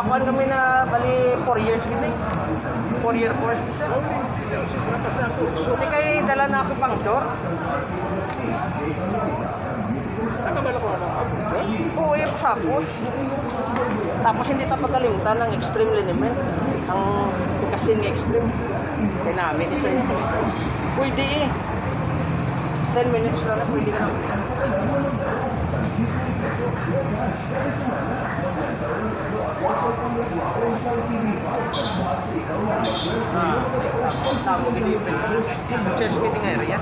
Sa kuan kami na bali 4 years gini. 4-year course siya. Hindi kayo dala na ako pang sure. Nakabala ko na ako. Oo, yung sapos. Tapos hindi tayo pagkalimutan ng extreme liniment. Ang kasing extreme. Kaya namin isa yun. Pwede eh. 10 minutes lang na pwede ka na. Tamo gini chess meeting area.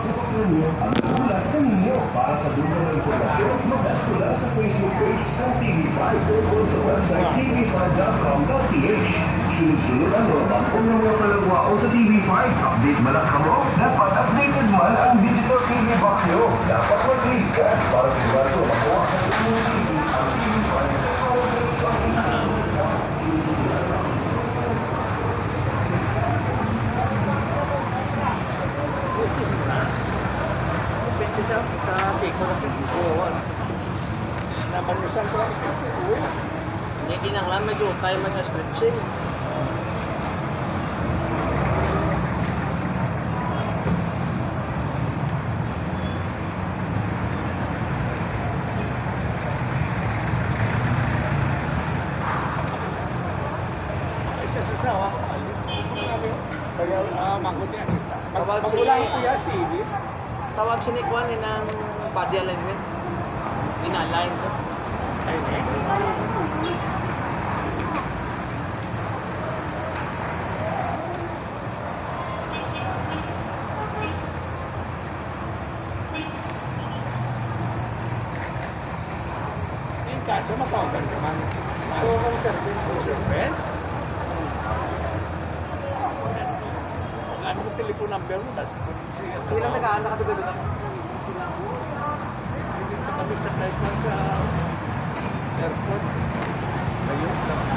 Para sa dulo ng impormasyon, magdadala sa Facebook page sa TV5 o sa website tv5.com.ph. Sunod-sunod ang normal kung nang mga palagwao sa TV5. Update malak ka mo? Dapat updated man ang digital TV box nyo. Dapat mag-list ka para sigurado makuha sa TV ang TV5. Sa Seiko na Oo. Napanusan ko lang sa uwi. hindi lang lang medyo tayo mag-stretching. Isa sa sawa. Kaya mangkot yan. Tawag si Pagkulang ko yan si Idi. tawag si Nikwan ng body alignment. Ina-align ko. Ayun eh. Yung kaso matawagan ka man. Kung service ko. Service? Ano mo telephone number mo? Kasi kung siya sa Bilang nag-aana ka doon. hindi pa kami sa kahit lang sa airport. Ayun.